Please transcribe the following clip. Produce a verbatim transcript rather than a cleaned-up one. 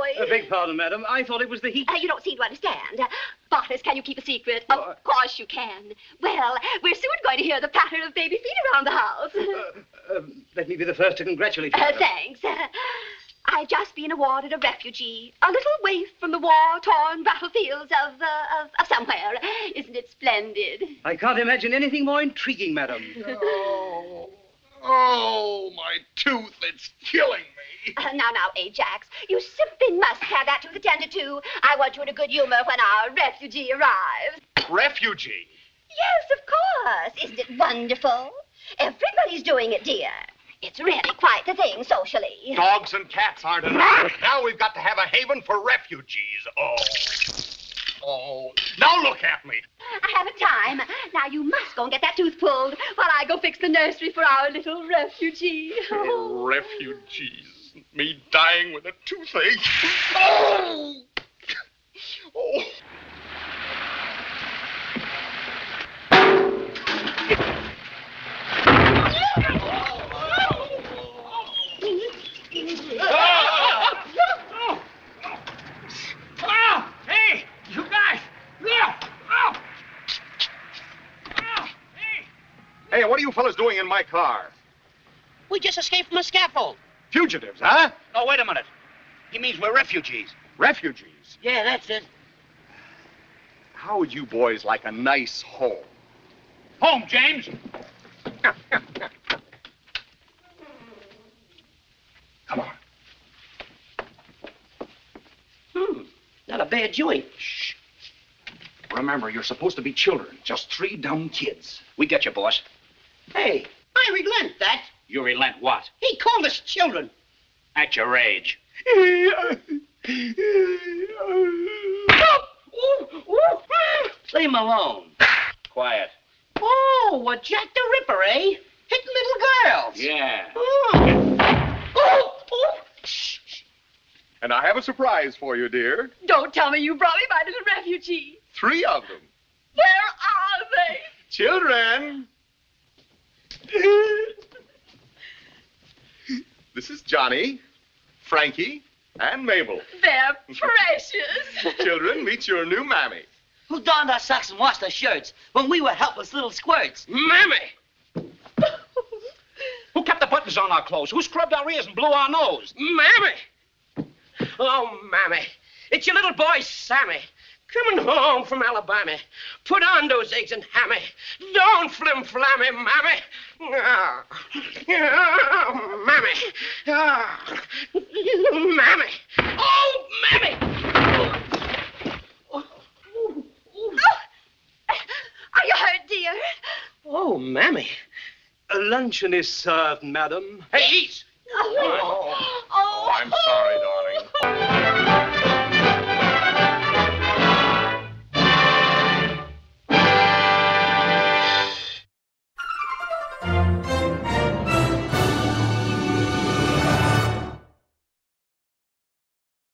boy. Uh, beg pardon, madam. I thought it was the heat. Uh, you don't seem to understand. Uh, Bartless, can you keep a secret? Of uh, course you can. Well, we're soon going to hear the patter of baby feet around the house. uh, um, let me be the first to congratulate you. Uh, thanks. Uh, I've just been awarded a refugee, a little waif from the war-torn battlefields of, uh, of, of somewhere. Isn't it splendid? I can't imagine anything more intriguing, madam. Oh, oh, my tooth, it's killing me. Uh, now, now, Ajax, you simply must have that tooth attended to. I want you in a good humor when our refugee arrives. Refugee? Yes, of course. Isn't it wonderful? Everybody's doing it, dear. It's really quite the thing socially. Dogs and cats aren't enough. Now we've got to have a haven for refugees. Oh. Oh. Now look at me. I haven't time. Now you must go and get that tooth pulled while I go fix the nursery for our little refugee. Oh. Refugees. Me dying with a toothache. Oh. Oh. Oh, hey, you guys! Oh. Oh, hey. Hey, what are you fellas doing in my car? We just escaped from a scaffold. Fugitives, huh? Oh, wait a minute. He means we're refugees. Refugees? Yeah, that's it. How would you boys like a nice home? Home, James. Come on. Hmm, not a bad joint. Shh. Remember, you're supposed to be children. Just three dumb kids. We get you, boss. Hey, I relent that. You relent what? He called us children. At your age. Leave him alone. Quiet. Oh, what Jack the Ripper, eh? Hitting little girls. Yeah. Oh. Oh, oh. Shh. And I have a surprise for you, dear. Don't tell me you brought me my little refugee. Three of them. Where are they? Children. This is Johnny, Frankie, and Mabel. They're precious. Children, meet your new mammy. Who donned our socks and washed our shirts when we were helpless little squirts? Mammy! Who kept the buttons on our clothes? Who scrubbed our ears and blew our nose? Mammy! Oh, Mammy, it's your little boy, Sammy, coming home from Alabama. Put on those eggs and hammy. Don't flim-flammy, Mammy. Oh, oh, Mammy. Oh, Mammy. Oh, Mammy. Oh, oh, oh. Are you hurt, dear? Oh, Mammy. A luncheon is served, madam. Hey, eat. Oh, Oh, oh, I'm sorry, darling.